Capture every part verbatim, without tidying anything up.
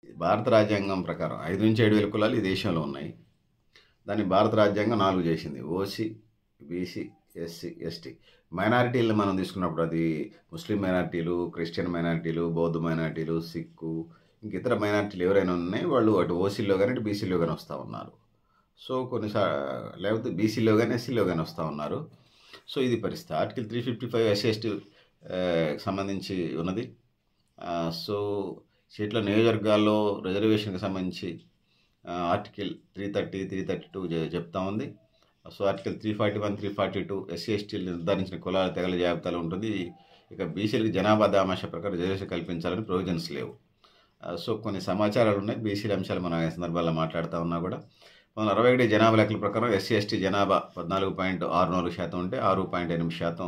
భారత రాజ్యాంగం ప్రకారం ఐదు నుంచి ఏడు వేల కులాలు ఈ దేశంలో ఉన్నాయి. దాన్ని భారత రాజ్యాంగం నాలుగు చేసింది. OC, BC, SC, ST. మైనారిటీలను మనం తీసుకున్నప్పుడు అది ముస్లిం మైనారిటీలు, క్రిస్టియన్ మైనారిటీలు, బౌద్ధ మైనారిటీలు, సిక్కు, ఇంక ఇతర మైనారిటీలు ఎవరైనా ఉన్నాయి వాళ్ళు అటు ఓసీలో కానీ ఇటు బీసీలో కానీ వస్తూ ఉన్నారు. సో కొన్నిసా లేకపోతే బీసీలో కానీ ఎస్సీలో కానీ వస్తూ ఉన్నారు. సో ఇది పరిస్థితి. Article three fifty five SC ST సంబంధించి ఉన్నది. సో సీట్ల నియోజకవర్గాల్లో రిజర్వేషన్కి సంబంధించి article three thirty three thirty two చెప్తా ఉంది. So article three forty one three forty two SC ఎస్టీలు నిర్ధారించిన కులాల తెగల జాబితాలో ఉంటుంది. ఇక బీసీలకు జనాభా దామాష ప్రకారం రిజర్వేషన్ కల్పించాలని ప్రొవిజన్స్ లేవు. సో కొన్ని సమాచారాలు ఉన్నాయి. బీసీల అంశాలు మనం ఈ సందర్భాల్లో మాట్లాడుతూ ఉన్నా కూడా మన అరవై ఒకటి జనాభా లెక్కల ప్రకారం ఎస్సీ ఎస్టీ జనాభా పద్నాలుగు పాయింట్ ఆరు నాలుగు శాతం ఉంటే ఆరు పాయింట్ ఎనిమిది శాతం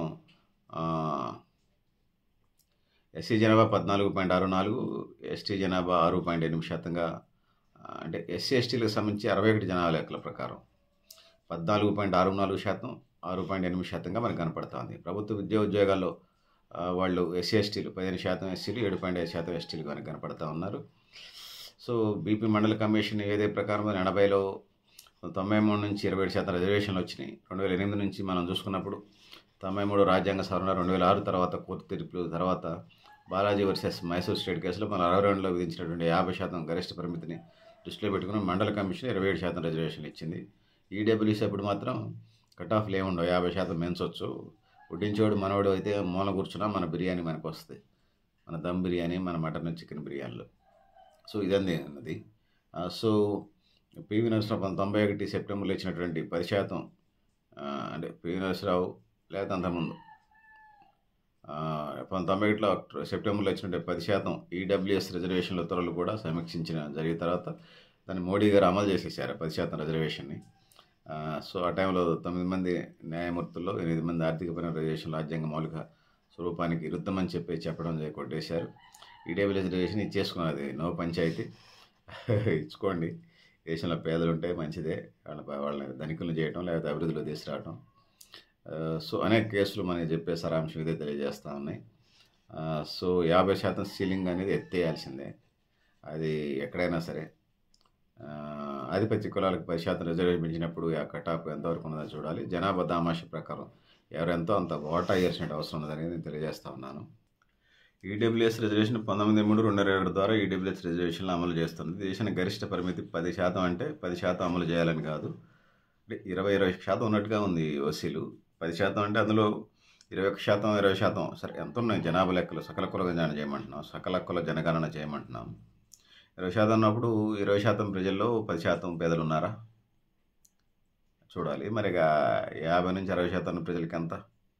ఎస్సీ జనాభా పద్నాలుగు పాయింట్ ఆరు నాలుగు ఎస్టీ జనాభా ఆరు పాయింట్ ఎనిమిది శాతంగా అంటే ఎస్సీ ఎస్టీలకు సంబంధించి అరవై ఒకటి జనాభా లెక్కల ప్రకారం పద్నాలుగు పాయింట్ ఆరు నాలుగు శాతం ఆరు పాయింట్ ఎనిమిది శాతంగా మనకు కనపడుతుంది. ప్రభుత్వ విద్యా ఉద్యోగాల్లో వాళ్ళు ఎస్సీ ఎస్టీలు పదిహేను శాతం ఎస్సీలు ఏడు పాయింట్ ఐదు శాతం ఎస్టీలు మనకు కనపడుతూ ఉన్నారు. సో బీపీ మండల కమిషన్ ఏదే ప్రకారం ఎనభైలో తొంభై మూడు నుంచి ఇరవై ఏడు శాతం రిజర్వేషన్లు వచ్చినాయి. రెండు వేల ఎనిమిది నుంచి మనం చూసుకున్నప్పుడు తొంభై మూడు రాజ్యాంగ సవరణ, రెండు వేల ఆరు తర్వాత కోర్టు తీర్పులు తర్వాత బాలాజీ వర్సెస్ మైసూర్ స్టేట్ కేసులో మన అరవై రెండులో విధించినటువంటి యాభై శాతం గరిష్ట పరిమితిని దృష్టిలో పెట్టుకుని మండల కమిషన్ ఇరవై ఏడు శాతం రిజర్వేషన్లు ఇచ్చింది. ఈడబ్ల్యూసీ అప్పుడు మాత్రం కట్ ఆఫ్లు ఏముండవు, యాభై శాతం పెంచవచ్చు. ఉడ్డించేవాడు మనవాడు అయితే మూల కూర్చున్నా మన బిర్యానీ మనకు వస్తుంది, మన దమ్ బిర్యానీ, మన మటన్ చికెన్ బిర్యానీలు. సో ఇదంది అన్నది. సో పివి నరసింహరావు తొంభై ఒకటి సెప్టెంబర్లో ఇచ్చినటువంటి పది శాతం అంటే పివి నరసింహరావు లేకపోతే అంతకుముందు తొంభై ఒకటిలో సెప్టెంబర్లో ఇచ్చినటువంటి పది శాతం ఈడబ్ల్యూఎస్ రిజర్వేషన్ల ఉత్తర్వులు కూడా సమీక్షించిన జరిగిన తర్వాత దాన్ని మోడీ గారు అమలు చేసేసారు పది శాతం రిజర్వేషన్ని. సో ఆ టైంలో తొమ్మిది మంది న్యాయమూర్తుల్లో ఎనిమిది మంది ఆర్థికపరమైన రిజర్వేషన్ రాజ్యాంగ మౌలిక స్వరూపానికి విరుద్ధమని చెప్పి చెప్పడం కొట్టేశారు. ఈడబ్ల్యూఎస్ రిజర్వేషన్ ఇచ్చేసుకున్నది నో పంచాయతీ, ఇచ్చుకోండి. దేశంలో పేదలు ఉంటే మంచిదే, వాళ్ళ వాళ్ళని ధనికులను చేయటం లేకపోతే అభివృద్ధిలో తీసుకురావటం. సో అనేక కేసులు మనకి చెప్పే సారాంశం ఇదే తెలియజేస్తూ ఉన్నాయి. సో యాభై శాతం సీలింగ్ అనేది ఎత్తేయాల్సిందే, అది ఎక్కడైనా సరే. ఆధిపత్య కులాలకు పది శాతం రిజర్వేషన్ పెంచినప్పుడు ఆ కటాప్ ఎంతవరకు ఉన్నదో చూడాలి. జనాభా దామాష ప్రకారం ఎవరెంతో అంత ఓటా ఇవ్వాల్సిన అవసరం ఉన్నదని నేను తెలియజేస్తూ ఉన్నాను. ఈడబ్ల్యూఎస్ రిజర్వేషన్ పంతొమ్మిది మూడు రెండు వేల ఏడు ద్వారా ఈడబ్ల్యూఎస్ రిజర్వేషన్లు అమలు చేస్తుంది. దేశానికి గరిష్ట పరిమితి పది శాతం అంటే పది శాతం అమలు చేయాలని కాదు, అంటే ఇరవై ఇరవై శాతం ఉన్నట్టుగా ఉంది ఓసీలు. పది శాతం అంటే అందులో ఇరవై ఒక్క శాతం ఇరవై శాతం సరే ఎంత ఉన్నాయి జనాభా లెక్కలు, సకల కుల గణన చేయమంటున్నాం, సకల కుల జనగణన చేయమంటున్నాం. ఇరవై శాతం ఉన్నప్పుడు ఇరవై శాతం ప్రజల్లో పది శాతం పేదలు ఉన్నారా చూడాలి. మరి యాభై నుంచి అరవై శాతం ప్రజలకి ఎంత,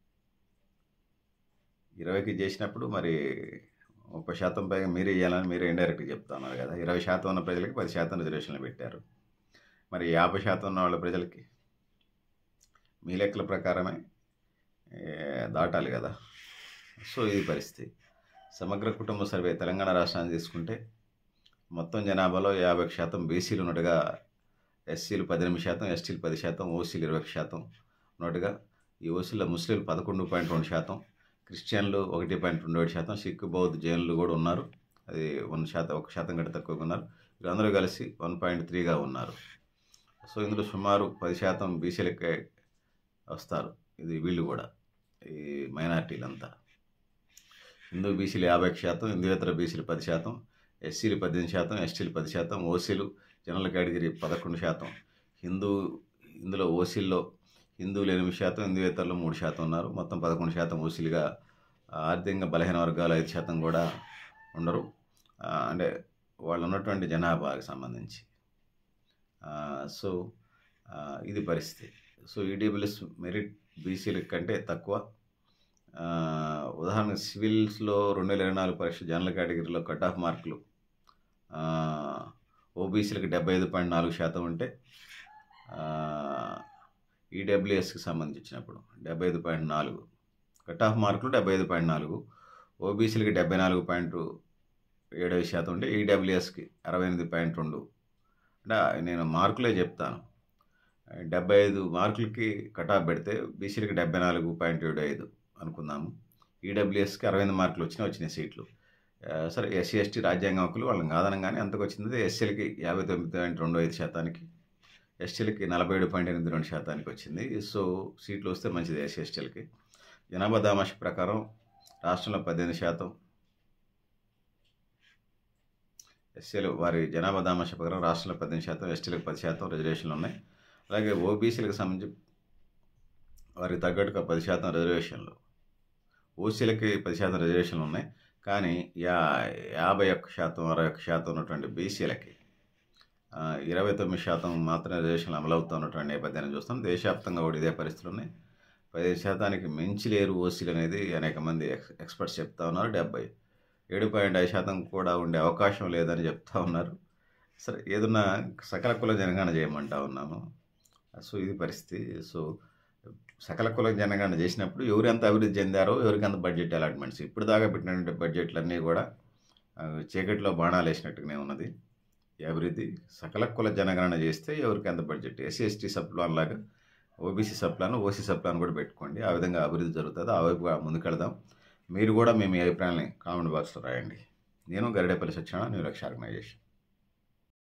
ఇరవైకి చేసినప్పుడు మరి ముప్పై శాతం పైగా మీరే ఇవ్వాలని మీరే ఇండైరెక్ట్గా చెప్తున్నారు కదా. ఇరవై శాతం ఉన్న ప్రజలకి పది శాతం రిజర్వేషన్లు పెట్టారు, మరి యాభై శాతం ఉన్న వాళ్ళ ప్రజలకి మీ లెక్కల ప్రకారమే దాటాలి కదా. సో ఇది పరిస్థితి. సమగ్ర కుటుంబ సర్వే తెలంగాణ రాష్ట్రాన్ని తీసుకుంటే మొత్తం జనాభాలో యాభై శాతం బీసీలు ఉన్నట్టుగా, ఎస్సీలు పద్దెనిమిది శాతం, ఎస్టీలు పది శాతం, ఓసీలు ఇరవై శాతం ఉన్నట్టుగా. ఈ ఓసీలో ముస్లింలు పదకొండు పాయింట్ రెండు శాతం, క్రిస్టియన్లు ఒకటి పాయింట్ రెండు ఏడు శాతం, సిక్కు బౌద్ధ జైన్లు కూడా ఉన్నారు, అది వన్ శాతం ఒక శాతం కంటే తక్కువగా ఉన్నారు. వీళ్ళందరూ కలిసి వన్ పాయింట్ త్రీగా ఉన్నారు. సో ఇందులో సుమారు పది శాతం బీసీలకే వస్తారు. ఇది వీళ్ళు కూడా ఈ మైనార్టీలంతా. హిందూ బీసీలు యాభై శాతం, హిందూయేతర బీసీలు పది శాతం, ఎస్సీలు పద్దెనిమిది శాతం, ఎస్టీలు పది శాతం, ఓసీలు జనరల్ కేటగిరీ పదకొండు శాతం. హిందూ ఇందులో ఓసీల్లో హిందువులు ఎనిమిది శాతం, హిందూయేతరులు మూడు శాతం ఉన్నారు. మొత్తం పదకొండు శాతం ఓసీలుగా. ఆర్థికంగా బలహీన వర్గాలు ఐదు శాతం కూడా ఉండరు, అంటే వాళ్ళు ఉన్నటువంటి జనాభాకి సంబంధించి. సో ఇది పరిస్థితి. సో ఈడబ్ల్యూఎస్ మెరిట్ బీసీల కంటే తక్కువ. ఉదాహరణ సివిల్స్లో రెండు వేల ఇరవై నాలుగు పరీక్ష జనరల్ కేటగిరీలో కట్ ఆఫ్ మార్కులు ఓబీసీలకు డెబ్బై ఐదు పాయింట్ నాలుగు శాతం ఉంటే ఈడబ్ల్యూఎస్కి సంబంధించినప్పుడు డెబ్బై ఐదు పాయింట్ నాలుగు కట్ ఆఫ్ మార్కులు డెబ్బై ఐదు పాయింట్ నాలుగు ఓబీసీలకి డెబ్బై నాలుగు పాయింట్ ఏడు శాతం ఉంటే ఈడబ్ల్యూఎస్కి అరవై ఎనిమిది పాయింట్ రెండు. అంటే నేను మార్కులే చెప్తాను. డెబ్బై ఐదు మార్కులకి కట్ ఆఫ్ పెడితే బీసీలకి డెబ్బై నాలుగు పాయింట్ ఏడు ఐదు అనుకుందాము, ఈడబ్ల్యూఎస్కి అరవై ఎనిమిది మార్కులు వచ్చినాయి వచ్చినాయి సీట్లు. ఆహ్, సరే ఎస్సీ, ఎస్టీ రాజ్యాంగ హక్కులు వాళ్ళని కాదనం గానీ ఎంతకొచ్చింది ఎస్సీలకి యాభై తొమ్మిది పాయింట్ రెండు ఐదు శాతానికి, ఎస్టీలకి నలభై ఏడు పాయింట్ ఎనిమిది రెండు శాతానికి వచ్చింది. సో, సీట్లు వస్తే మంచిది ఎస్సీ, ఎస్టీలకి. జనాభా దామాష ప్రకారం రాష్ట్రంలో పద్దెనిమిది శాతం ఎస్సీలు వారి జనాభా దామాష ప్రకారం రాష్ట్రంలో పద్దెనిమిది శాతం, ఎస్టీలకు పది శాతం రిజర్వేషన్లు ఉన్నాయి. అలాగే ఓబీసీలకు సంబంధించి వారికి తగ్గట్టుగా పది శాతం రిజర్వేషన్లు, ఓసీలకి పది శాతం రిజర్వేషన్లు ఉన్నాయి. కానీ యా యాభై ఒక్క శాతం అరవై ఒక్క శాతం ఉన్నటువంటి బీసీలకి ఇరవై తొమ్మిది శాతం మాత్రమే రిజర్వేషన్లు అమలవుతూ ఉన్నటువంటి నేపథ్యాన్ని చూస్తాం. దేశవ్యాప్తంగా కూడా ఇదే పరిస్థితులు ఉన్నాయి. పదిహేను శాతానికి మించి లేరు ఓసీలు అనేది అనేక మంది ఎక్స్ ఎక్స్పర్ట్స్ చెప్తా ఉన్నారు. డెబ్బై ఏడు పాయింట్ ఐదు శాతం కూడా ఉండే అవకాశం లేదని చెప్తా ఉన్నారు. సరే, ఏదన్నా సకల కుల జనగణన చేయమంటా ఉన్నాను. సో, ఇది పరిస్థితి. సో, సకల కుల జనగణన చేసినప్పుడు ఎవరు ఎంత అభివృద్ధి చెందారో, ఎవరికి ఎంత బడ్జెట్ అలాట్మెంట్స్, ఇప్పుడు దాకా పెట్టినటువంటి బడ్జెట్లన్నీ కూడా చీకటిలో బాణాలు వేసినట్టుగానే ఉన్నది. ఈ అభివృద్ధి సకల కుల జనగణన చేస్తే ఎవరికి ఎంత budget, SC ST sub plan లాగా OBC sub plan, OC sub plan కూడా పెట్టుకోండి. ఆ విధంగా అభివృద్ధి జరుగుతుంది. ఆ వైపుగా ముందుకెళ్దాం. మీరు కూడా మేము మీ అభిప్రాయాన్ని కామెంట్ బాక్స్లో రాయండి. నేను గరిడేపల్లి సత్యనారాయణ, న్యూ లక్ష్య ఆర్గనైజేషన్.